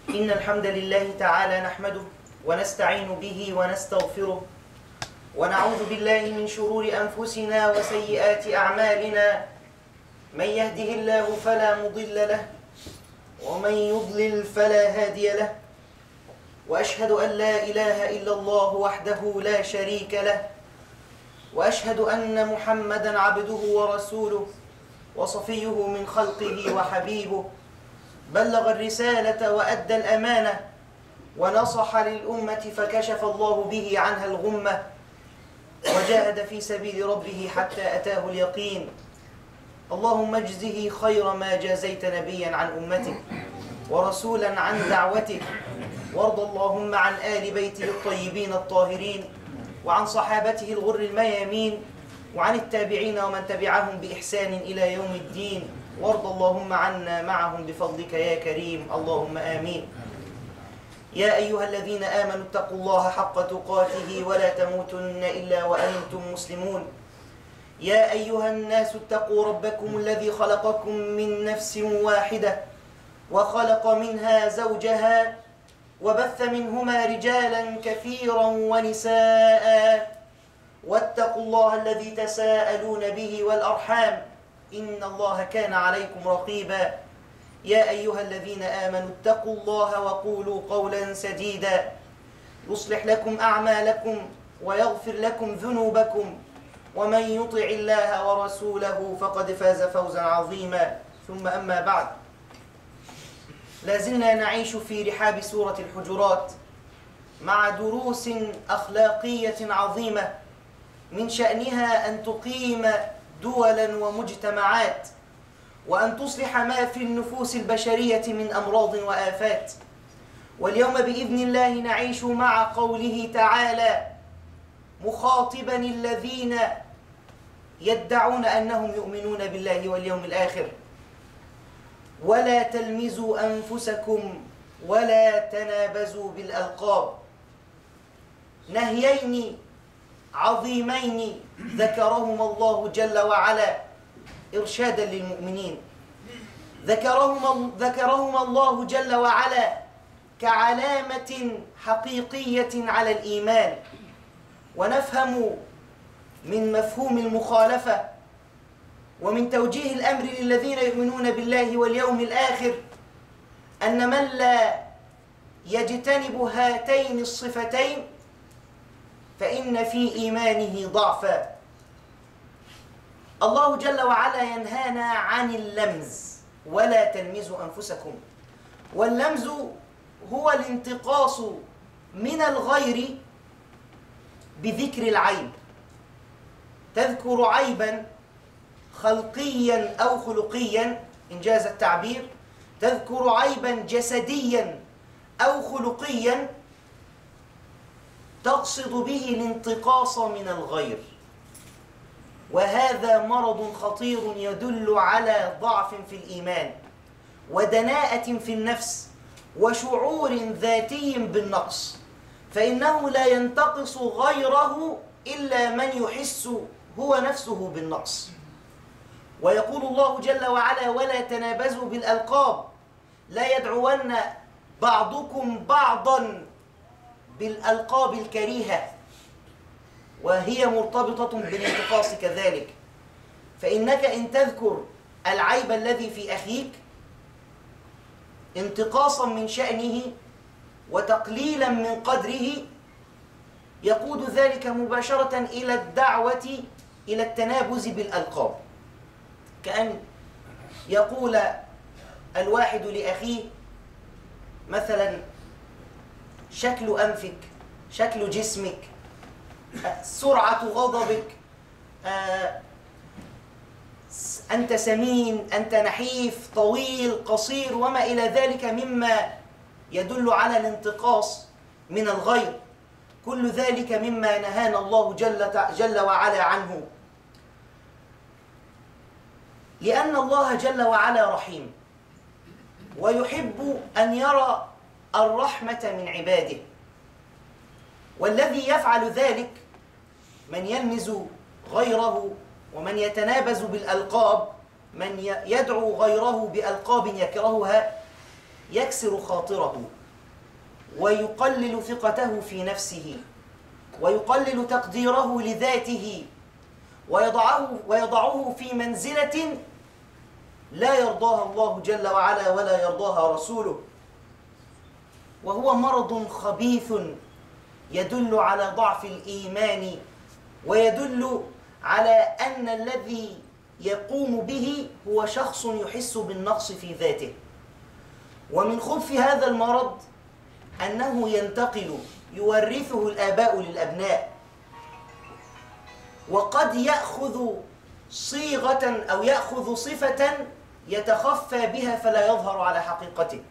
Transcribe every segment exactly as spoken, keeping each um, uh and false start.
إن الحمد لله تعالى نحمده ونستعين به ونستغفره ونعوذ بالله من شرور أنفسنا وسيئات أعمالنا. من يهده الله فلا مضل له ومن يضلل فلا هادي له، وأشهد أن لا إله إلا الله وحده لا شريك له، وأشهد أن محمدًا عبده ورسوله وصفيه من خلقه وحبيبه، بلغ الرسالة وأدى الأمانة ونصح للأمة فكشف الله به عنها الغمة، وجاهد في سبيل ربه حتى أتاه اليقين. اللهم اجزه خير ما جازيت نبيا عن أمته ورسولا عن دعوته، وارض اللهم عن آل بيته الطيبين الطاهرين وعن صحابته الغر الميامين وعن التابعين ومن تبعهم بإحسان إلى يوم الدين، وارض اللهم عنا معهم بفضلك يا كريم، اللهم آمين. يا أيها الذين آمنوا اتقوا الله حق تقاته ولا تموتن إلا وأنتم مسلمون. يا أيها الناس اتقوا ربكم الذي خلقكم من نفس واحدة وخلق منها زوجها وبث منهما رجالا كثيرا ونساء، واتقوا الله الذي تساءلون به والأرحام إن الله كان عليكم رقيبا. يا أيها الذين آمنوا اتقوا الله وقولوا قولا سديدا يصلح لكم أعمالكم ويغفر لكم ذنوبكم، ومن يطع الله ورسوله فقد فاز فوزا عظيما. ثم أما بعد، لازلنا نعيش في رحاب سورة الحجرات مع دروس أخلاقية عظيمة من شأنها أن تقيم دولا ومجتمعات، وأن تصلح ما في النفوس البشرية من أمراض وآفات. واليوم بإذن الله نعيش مع قوله تعالى مخاطبا الذين يدعون أنهم يؤمنون بالله واليوم الآخر: ولا تلمزوا أنفسكم ولا تنابزوا بالألقاب. نهيين عظيمين ذكرهما الله جل وعلا إرشادا للمؤمنين، ذكرهما ذكرهما الله جل وعلا كعلامة حقيقية على الإيمان. ونفهم من مفهوم المخالفة ومن توجيه الأمر للذين يؤمنون بالله واليوم الآخر أن من لا يجتنب هاتين الصفتين فإن في إيمانه ضعفا. الله جل وعلا ينهانا عن اللمز: ولا تلمزوا أنفسكم. واللمز هو الانتقاص من الغير بذكر العيب. تذكر عيبا خلقيا أو خلقيا إن جاز التعبير، تذكر عيبا جسديا أو خلقيا تقصد به الانتقاص من الغير، وهذا مرض خطير يدل على ضعف في الإيمان ودناءة في النفس وشعور ذاتي بالنقص، فإنه لا ينتقص غيره إلا من يحس هو نفسه بالنقص. ويقول الله جل وعلا: ولا تنابزوا بالألقاب، لا يدعون بعضكم بعضا بالألقاب الكريهة، وهي مرتبطة بالانتقاص كذلك. فإنك إن تذكر العيب الذي في أخيك انتقاصا من شأنه وتقليلا من قدره، يقود ذلك مباشرة إلى الدعوة إلى التنابز بالألقاب، كأن يقول الواحد لأخيه مثلا: شكل أنفك، شكل جسمك، سرعة غضبك، أنت سمين، أنت نحيف، طويل، قصير، وما إلى ذلك مما يدل على الانتقاص من الغير. كل ذلك مما نهانا الله جل, جل وعلا عنه، لأن الله جل وعلا رحيم ويحب أن يرى الرحمة من عباده. والذي يفعل ذلك من يلمز غيره ومن يتنابز بالألقاب، من يدعو غيره بألقاب يكرهها، يكسر خاطره ويقلل ثقته في نفسه ويقلل تقديره لذاته ويضعه, ويضعه في منزلة لا يرضاها الله جل وعلا ولا يرضاها رسوله، وهو مرض خبيث يدل على ضعف الإيمان ويدل على أن الذي يقوم به هو شخص يحس بالنقص في ذاته. ومن خبث هذا المرض أنه ينتقل يورثه الآباء للأبناء، وقد يأخذ صيغة أو يأخذ صفة يتخفى بها فلا يظهر على حقيقته.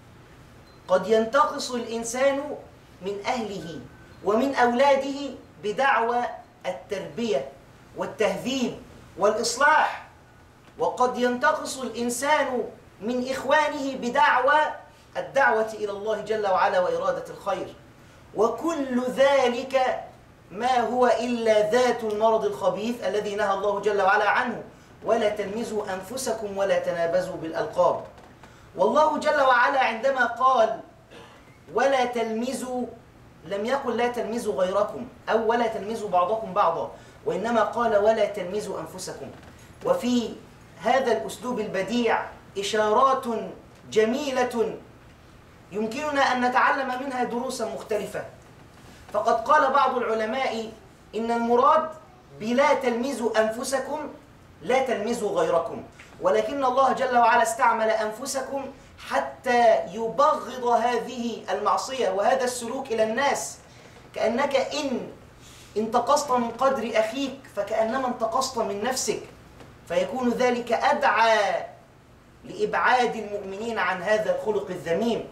قد ينتقص الإنسان من أهله ومن أولاده بدعوى التربية والتهذيب والإصلاح، وقد ينتقص الإنسان من إخوانه بدعوى الدعوة إلى الله جل وعلا وإرادة الخير، وكل ذلك ما هو إلا ذات المرض الخبيث الذي نهى الله جل وعلا عنه: ولا تلمزوا أنفسكم ولا تنابزوا بالألقاب. والله جل وعلا عندما قال ولا تلمزوا لم يقل لا تلمزوا غيركم أو ولا تلمزوا بعضكم بعضا، وإنما قال ولا تلمزوا أنفسكم. وفي هذا الأسلوب البديع إشارات جميلة يمكننا أن نتعلم منها دروسا مختلفة. فقد قال بعض العلماء إن المراد بلا تلمزوا أنفسكم لا تلمزوا غيركم، ولكن الله جل وعلا استعمل أنفسكم حتى يبغض هذه المعصية وهذا السلوك إلى الناس، كأنك إن انتقصت من قدر أخيك فكأنما انتقصت من نفسك، فيكون ذلك أدعى لإبعاد المؤمنين عن هذا الخلق الذميم.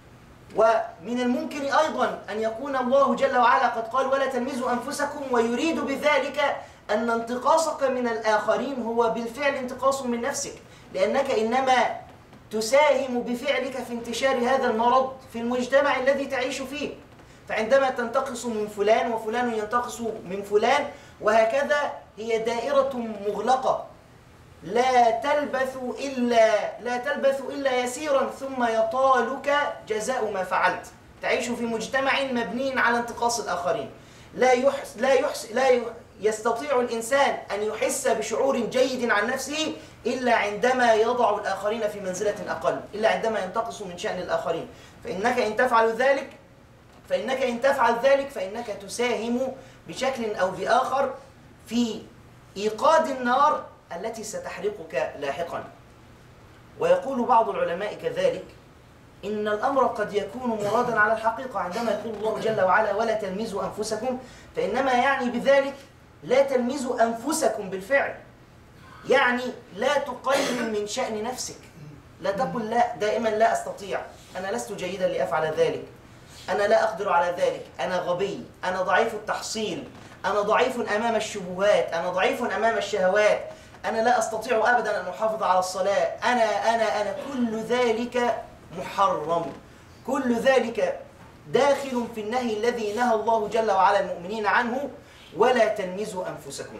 ومن الممكن أيضا أن يكون الله جل وعلا قد قال ولا تلمزوا أنفسكم ويريد بذلك أن انتقاصك من الآخرين هو بالفعل انتقاص من نفسك، لأنك إنما تساهم بفعلك في انتشار هذا المرض في المجتمع الذي تعيش فيه. فعندما تنتقص من فلان وفلان ينتقص من فلان وهكذا، هي دائرة مغلقة لا تلبث إلا لا تلبث إلا يسيرا ثم يطالك جزاء ما فعلت. تعيش في مجتمع مبني على انتقاص الآخرين. لا يحس لا يحس لا يستطيع الإنسان أن يحس بشعور جيد عن نفسه إلا عندما يضع الآخرين في منزلة أقل، إلا عندما ينتقص من شأن الآخرين. فإنك إن تفعل ذلك فإنك إن تفعل ذلك فإنك تساهم بشكل أو بآخر في إيقاد النار التي ستحرقك لاحقا. ويقول بعض العلماء كذلك إن الأمر قد يكون مرادا على الحقيقة. عندما يقول الله جل وعلا ولا تلمزوا أنفسكم، فإنما يعني بذلك لا تلمزوا أنفسكم بالفعل، يعني لا تقلل من شأن نفسك. لا تقل لا دائما لا أستطيع، أنا لست جيدا لأفعل ذلك، أنا لا أقدر على ذلك، أنا غبي، أنا ضعيف التحصيل، أنا ضعيف أمام الشبهات، أنا ضعيف أمام الشهوات، أنا لا أستطيع أبدا أن أحافظ على الصلاة، أنا أنا أنا كل ذلك محرم. كل ذلك داخل في النهي الذي نهى الله جل وعلا المؤمنين عنه: ولا تلمزوا أنفسكم.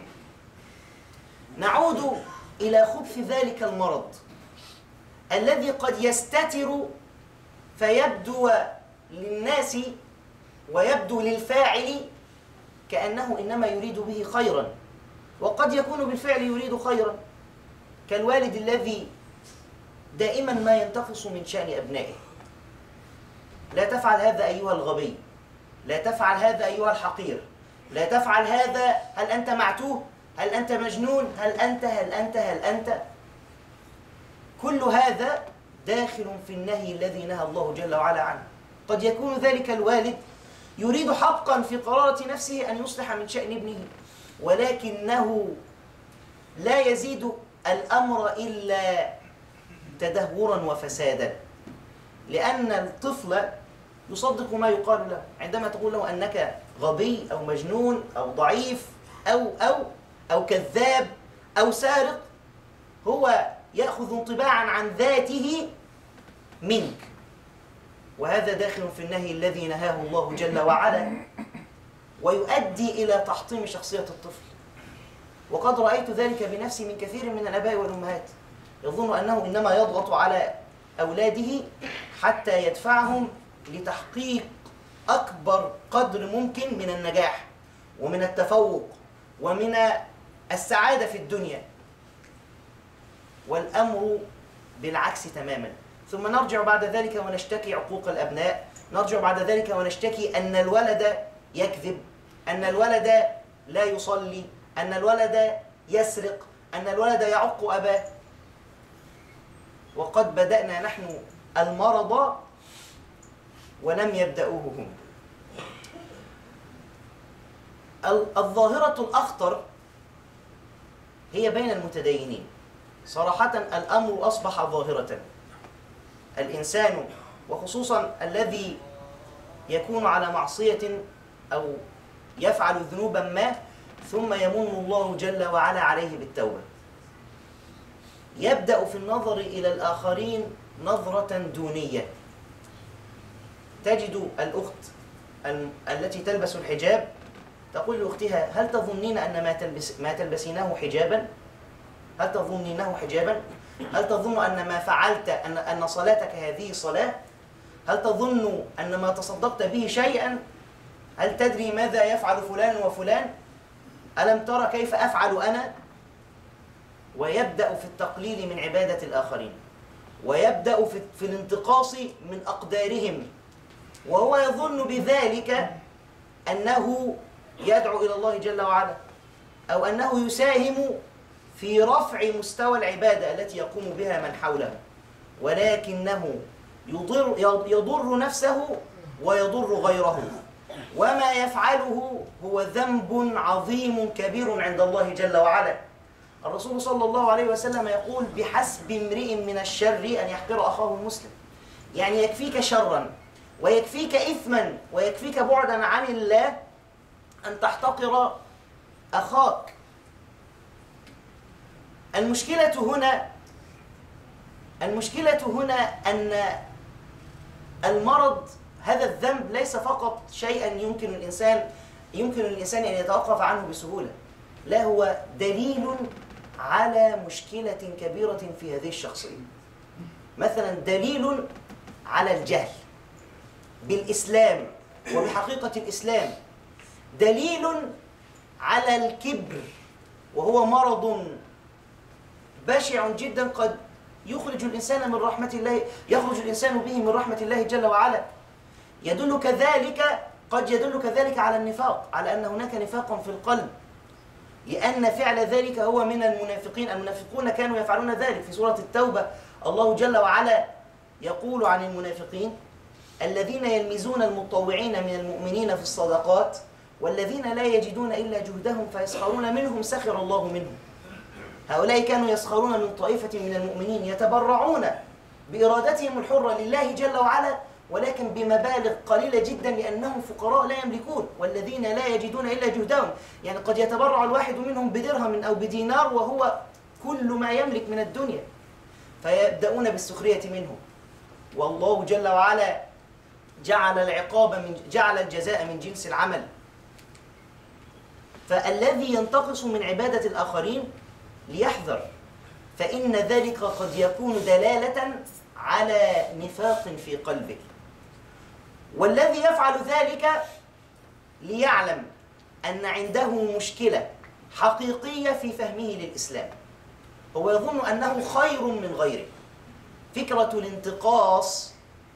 نعود إلى خبث ذلك المرض الذي قد يستتر فيبدو للناس ويبدو للفاعل كأنه إنما يريد به خيرا، وقد يكون بالفعل يريد خيرا، كالوالد الذي دائما ما ينتقص من شأن أبنائه. لا تفعل هذا أيها الغبي، لا تفعل هذا أيها الحقير، لا تفعل هذا، هل أنت معتوه؟ هل أنت مجنون؟ هل أنت هل أنت هل أنت كل هذا داخل في النهي الذي نهى الله جل وعلا عنه. قد يكون ذلك الوالد يريد حقا في قرارة نفسه أن يصلح من شأن ابنه، ولكنه لا يزيد الأمر إلا تدهورا وفسادا، لأن الطفل يصدق ما يقال له. عندما تقول له أنك غبي أو مجنون أو ضعيف أو أو أو كذاب أو سارق، هو يأخذ انطباعا عن ذاته منك، وهذا داخل في النهي الذي نهاه الله جل وعلا، ويؤدي إلى تحطيم شخصية الطفل. وقد رأيت ذلك بنفسي من كثير من الآباء والأمهات، يظن أنه إنما يضغط على أولاده حتى يدفعهم لتحقيق أكبر قدر ممكن من النجاح ومن التفوق ومن السعادة في الدنيا. والأمر بالعكس تماما. ثم نرجع بعد ذلك ونشتكي عقوق الأبناء، نرجع بعد ذلك ونشتكي أن الولد يكذب، أن الولد لا يصلي، أن الولد يسرق، أن الولد يعق أباه. وقد بدأنا نحن المرض ولم يبدأوه هم. الظاهرة الأخطر هي بين المتدينين. صراحة الأمر أصبح ظاهرة. الإنسان وخصوصا الذي يكون على معصية أو يفعل ذنوبا ما ثم يمن الله جل وعلا عليه بالتوبة، يبدأ في النظر إلى الآخرين نظرة دونية. تجد الأخت التي تلبس الحجاب تقول لأختها: هل تظنين أن ما تلبس ما تلبسينه حجابا؟ هل تظنينه حجابا؟ هل تظن أن ما فعلت أن أن صلاتك هذه صلاة؟ هل تظن أن ما تصدقت به شيئا؟ هل تدري ماذا يفعل فلان وفلان؟ ألم ترى كيف أفعل أنا؟ ويبدأ في التقليل من عبادة الآخرين، ويبدأ في, في الانتقاص من أقدارهم، وهو يظن بذلك أنه يدعو إلى الله جل وعلا، أو أنه يساهم في رفع مستوى العبادة التي يقوم بها من حوله، ولكنه يضر, يضر نفسه ويضر غيره. وما يفعله هو ذنب عظيم كبير عند الله جل وعلا. الرسول صلى الله عليه وسلم يقول: بحسب امرئ من الشر أن يحقر أخاه المسلم. يعني يكفيك شرا ويكفيك إثما ويكفيك بعدا عن الله أن تحتقر أخاك. المشكلة هنا المشكلة هنا أن المرض، هذا الذنب، ليس فقط شيئا يمكن الإنسان يمكن الإنسان أن يتوقف عنه بسهولة، لا، هو دليل على مشكلة كبيرة في هذه الشخصية. مثلا دليل على الجهل بالإسلام وبحقيقة الإسلام، دليل على الكبر وهو مرض بشع جدا قد يخرج الإنسان من رحمة الله يخرج الإنسان به من رحمة الله جل وعلا. يدل كذلك قد يدل كذلك على النفاق، على أن هناك نفاقا في القلب، لأن فعل ذلك هو من المنافقين. المنافقون كانوا يفعلون ذلك. في سورة التوبة الله جل وعلا يقول عن المنافقين: الذين يلمزون المطوعين من المؤمنين في الصدقات والذين لا يجدون إلا جهدهم فيسخرون منهم سخر الله منهم. هؤلاء كانوا يسخرون من طائفة من المؤمنين يتبرعون بإرادتهم الحرة لله جل وعلا، ولكن بمبالغ قليلة جدا لأنهم فقراء لا يملكون. والذين لا يجدون إلا جهدهم، يعني قد يتبرع الواحد منهم بدرهم أو بدينار وهو كل ما يملك من الدنيا، فيبدأون بالسخرية منه. والله جل وعلا جعل العقاب من جعل الجزاء من جنس العمل. فالذي ينتقص من عبادة الآخرين ليحذر، فإن ذلك قد يكون دلالة على نفاق في قلبه. والذي يفعل ذلك ليعلم أن عنده مشكلة حقيقية في فهمه للإسلام، هو يظن أنه خير من غيره. فكرة الانتقاص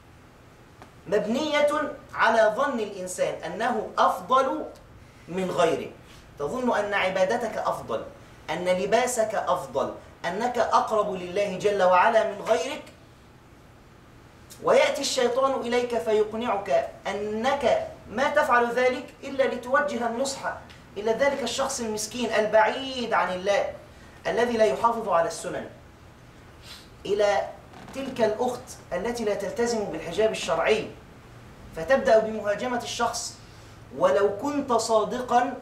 مبنية على ظن الإنسان أنه أفضل من غيره. تظن أن عبادتك أفضل، أن لباسك أفضل، أنك أقرب لله جل وعلا من غيرك، ويأتي الشيطان إليك فيقنعك أنك ما تفعل ذلك إلا لتوجه النصح إلى ذلك الشخص المسكين البعيد عن الله الذي لا يحافظ على السنن، إلى تلك الأخت التي لا تلتزم بالحجاب الشرعي، فتبدأ بمهاجمة الشخص. ولو كنت صادقا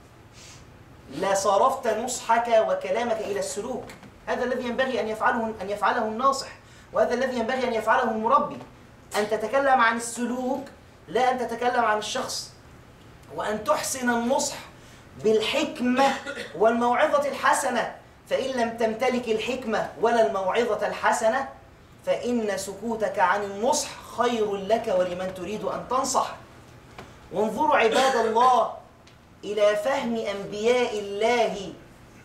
لصرفت نصحك وكلامك إلى السلوك. هذا الذي ينبغي أن يفعله أن يفعله الناصح، وهذا الذي ينبغي أن يفعله المربي، أن تتكلم عن السلوك لا أن تتكلم عن الشخص، وأن تحسن النصح بالحكمة والموعظة الحسنة. فإن لم تمتلك الحكمة ولا الموعظة الحسنة فإن سكوتك عن النصح خير لك ولمن تريد أن تنصح. وانظروا عباد الله إلى فهم أنبياء الله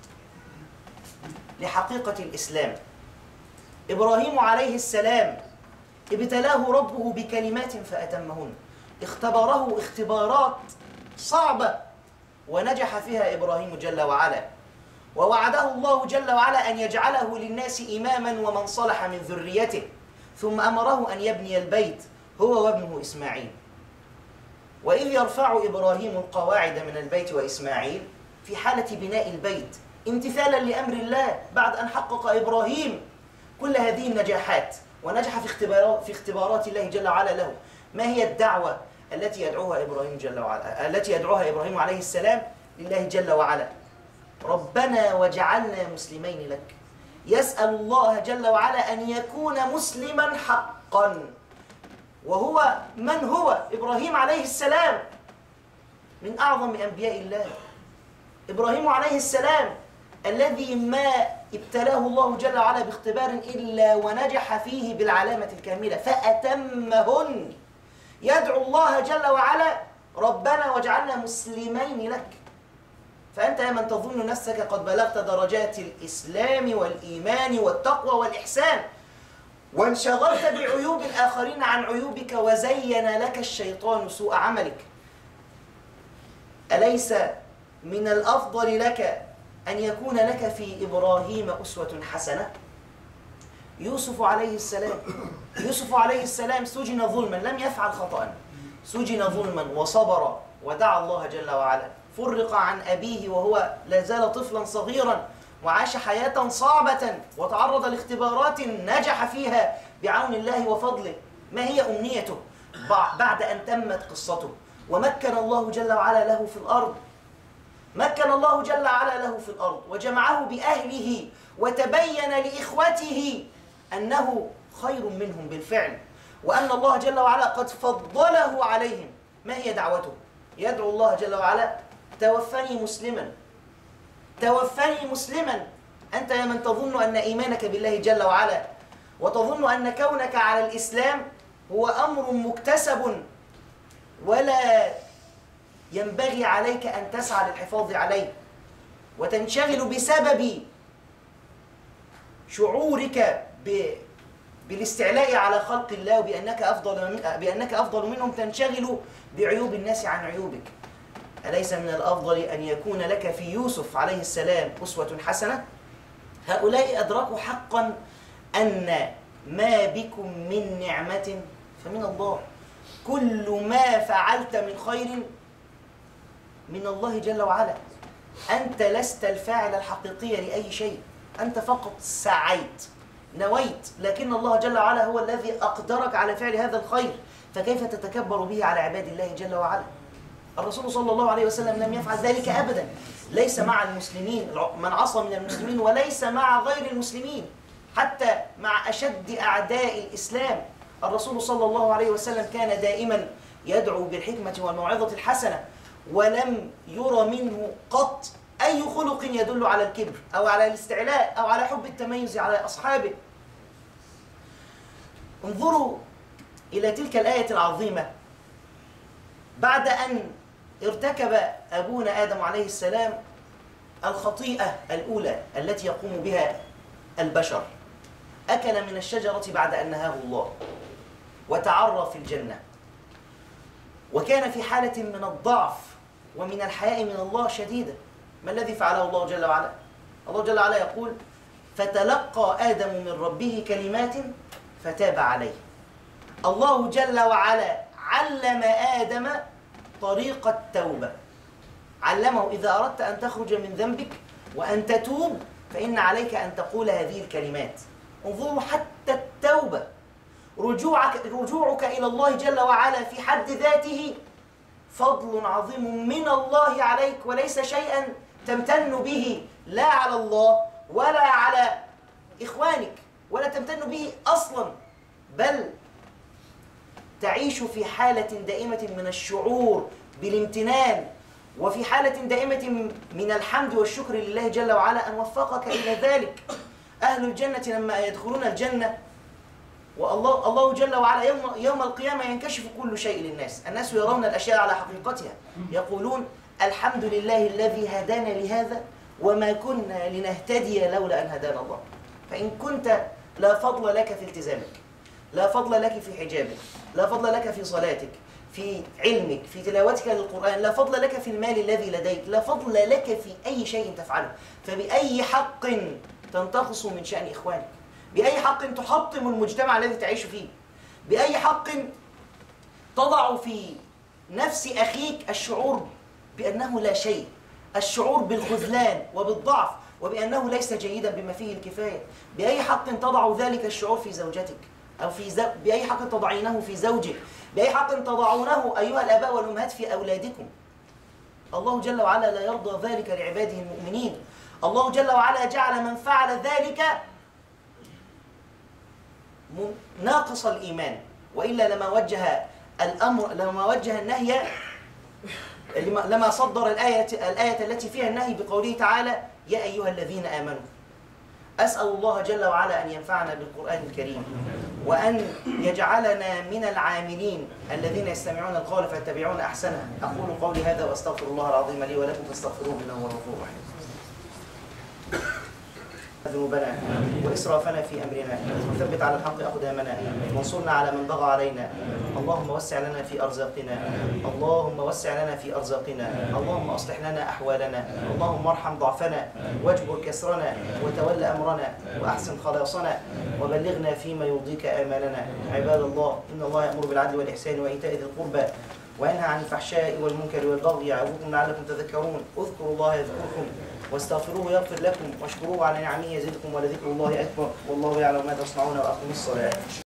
لحقيقة الإسلام. إبراهيم عليه السلام ابتلاه ربه بكلمات فأتمهن، اختبره اختبارات صعبة ونجح فيها إبراهيم جل وعلا، ووعده الله جل وعلا أن يجعله للناس إماما ومن صلح من ذريته، ثم أمره أن يبني البيت هو وابنه إسماعيل. وإذ يرفع إبراهيم القواعد من البيت وإسماعيل، في حالة بناء البيت امتثالا لأمر الله بعد أن حقق إبراهيم كل هذه النجاحات ونجح في اختبارات في اختبارات الله جل وعلا له. ما هي الدعوة التي يدعوها إبراهيم جل وعلا التي يدعوها إبراهيم عليه السلام لله جل وعلا؟ ربنا وجعلنا مسلمين لك. يسأل الله جل وعلا أن يكون مسلما حقا، وهو من هو؟ إبراهيم عليه السلام من أعظم أنبياء الله. إبراهيم عليه السلام الذي ما ابتلاه الله جل وعلا باختبار إلا ونجح فيه بالعلامة الكاملة فأتمهن. يدعو الله جل وعلا ربنا واجعلنا مسلمين لك. فأنت يا من تظن نفسك قد بلغت درجات الإسلام والإيمان والتقوى والإحسان وانشغلت بعيوب الآخرين عن عيوبك وزين لك الشيطان سوء عملك، أليس من الأفضل لك أن يكون لك في إبراهيم أسوة حسنة؟ يوسف عليه السلام يوسف عليه السلام سجن ظلما، لم يفعل خطأ، سجن ظلما وصبر ودعا الله جل وعلا، فرق عن أبيه وهو لا زال طفلا صغيرا وعاش حياة صعبة وتعرض لاختبارات نجح فيها بعون الله وفضله. ما هي أمنيته بعد أن تمت قصته؟ ومكن الله جل وعلا له في الأرض مكن الله جل وعلا له في الأرض وجمعه بأهله وتبين لإخوته أنه خير منهم بالفعل، وأن الله جل وعلا قد فضله عليهم. ما هي دعوته؟ يدعو الله جل وعلا توفني مسلما توفني مسلما. أنت يا من تظن أن إيمانك بالله جل وعلا وتظن أن كونك على الإسلام هو أمر مكتسب ولا ينبغي عليك أن تسعى للحفاظ عليه وتنشغل بسبب شعورك ب... بالاستعلاء على خلق الله وبأنك أفضل من... بأنك أفضل منهم، تنشغل بعيوب الناس عن عيوبك. أليس من الأفضل أن يكون لك في يوسف عليه السلام أسوة حسنة؟ هؤلاء أدركوا حقا أن ما بكم من نعمة فمن الله، كل ما فعلت من خير من الله جل وعلا. أنت لست الفاعل الحقيقي لأي شيء، أنت فقط سعيت نويت، لكن الله جل وعلا هو الذي أقدرك على فعل هذا الخير، فكيف تتكبر به على عباد الله جل وعلا؟ الرسول صلى الله عليه وسلم لم يفعل ذلك أبدا، ليس مع المسلمين من عصى من المسلمين وليس مع غير المسلمين، حتى مع أشد أعداء الإسلام. الرسول صلى الله عليه وسلم كان دائما يدعو بالحكمة والموعظة الحسنة، ولم يرى منه قط أي خلق يدل على الكبر أو على الاستعلاء أو على حب التميز على أصحابه. انظروا إلى تلك الآية العظيمة. بعد أن ارتكب أبونا آدم عليه السلام الخطيئة الأولى التي يقوم بها البشر، أكل من الشجرة بعد أن نهاه الله وتعرى في الجنة، وكان في حالة من الضعف ومن الحياء من الله شديدة. ما الذي فعله الله جل وعلا؟ الله جل وعلا يقول: فتلقى آدم من ربه كلمات فتاب عليه. الله جل وعلا علم آدم طريق التوبة، علمه إذا أردت أن تخرج من ذنبك وأن تتوب فإن عليك أن تقول هذه الكلمات. انظروا حتى التوبة، رجوعك, رجوعك إلى الله جل وعلا في حد ذاته فضل عظيم من الله عليك، وليس شيئا تمتن به لا على الله ولا على إخوانك ولا تمتن به أصلا، بل تعيش في حالة دائمة من الشعور بالامتنان وفي حالة دائمة من الحمد والشكر لله جل وعلا أن وفقك إلى ذلك. أهل الجنة لما يدخلون الجنة والله الله جل وعلا يوم يوم القيامة ينكشف كل شيء للناس، الناس يرون الأشياء على حقيقتها، يقولون الحمد لله الذي هدانا لهذا وما كنا لنهتدي لولا أن هدانا الله. فإن كنت لا فضل لك في التزامك، لا فضل لك في حجابك، لا فضل لك في صلاتك، في علمك، في تلاوتك للقرآن، لا فضل لك في المال الذي لديك، لا فضل لك في أي شيء تفعله، فبأي حق تنتقص من شأن إخوانك؟ بأي حق تحطم المجتمع الذي تعيش فيه؟ بأي حق تضع في نفس أخيك الشعور بأنه لا شيء، الشعور بالخذلان وبالضعف وبأنه ليس جيدا بما فيه الكفاية؟ بأي حق تضع ذلك الشعور في زوجتك أو في زو... بأي حق تضعينه في زوجك؟ بأي حق تضعونه أيها الآباء والأمهات في أولادكم؟ الله جل وعلا لا يرضى ذلك لعباده المؤمنين. الله جل وعلا جعل من فعل ذلك ناقص الإيمان، وإلا لما وجه الأمر لما وجه النهي لما صدر الآية الآية التي فيها النهي بقوله تعالى يا أيها الذين آمنوا. أسأل الله جل وعلا أن ينفعنا بالقرآن الكريم، وأن يجعلنا من العاملين الذين يستمعون القول فيتبعون أحسنه. أقول قولي هذا وأستغفر الله العظيم لي ولكم فاستغفروه إنه هو الغفور الرحيم. ذنوبنا وإسرافنا في أمرنا، وثبت على الحق أقدامنا، وانصرنا على من بغى علينا. اللهم وسع لنا في أرزاقنا، اللهم وسع لنا في أرزاقنا، اللهم أصلح لنا أحوالنا، اللهم ارحم ضعفنا واجبر كسرنا وتول أمرنا وأحسن خلاصنا وبلغنا فيما يرضيك آمالنا. عباد الله، إن الله يأمر بالعدل والإحسان وإيتاء ذي القربى وينهى عن الفحشاء والمنكر والبغي يعظكم لعلكم تذكرون. اذكروا الله يذكركم واستغفروه يغفر لكم واشكروه على نعمه يزدكم ولذكر الله أكبر والله يعلم ما تصنعون وأقيموا الصلاة.